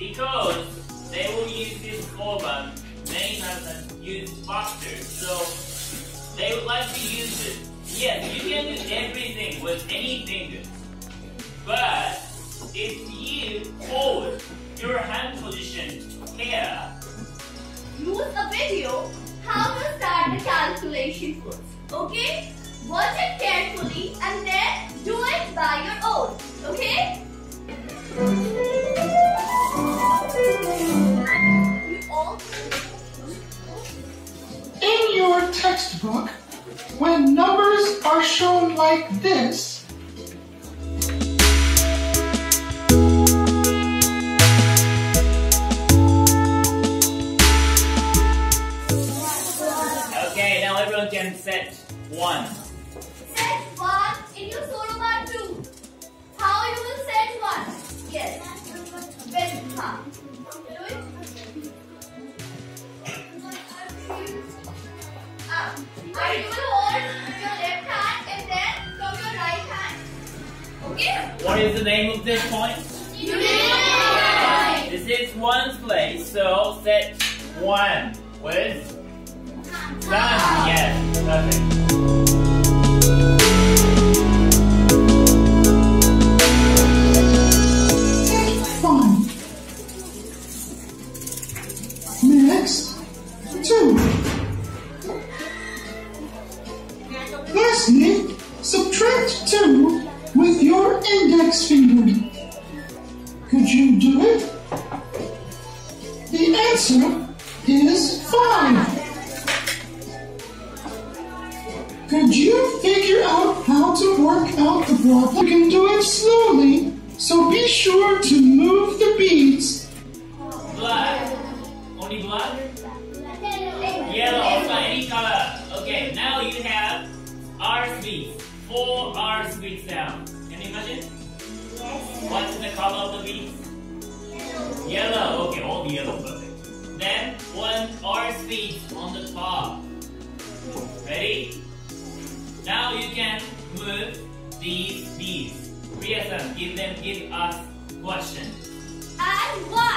Because they will use this Soroban many times and use faster. So they would like to use it. Yes, you can do everything with any finger. But if you hold your hand position here, use a video how to start the calculation first. Okay? Watch it carefully and then do it by your own. Okay? In your textbook, when numbers are shown like this, okay, now everyone can set 1. Set 1 in your Soroban Tool. How you will set 1? Yes. With thumb. Do it. Up. And you will hold your left hand and then from your right hand. Okay? What is the name of this point? Unit. This is 1's place, so set 1 with thumb. Yes, perfect. fine. Next, 2. Lastly, subtract 2 with your index finger. Could you do it? The answer is 5. Could you figure out how to work out the problem? You can do it slowly, so be sure to move the beads. Black. Only black? Yellow, also any color. Okay, now you have R beads. 4 R beads down. Can you imagine? What's the color of the beads? Yellow. Okay, all the yellow, perfect. Then 1 R bead on the top. Ready? Now you can move these beads. Give us question. And 1.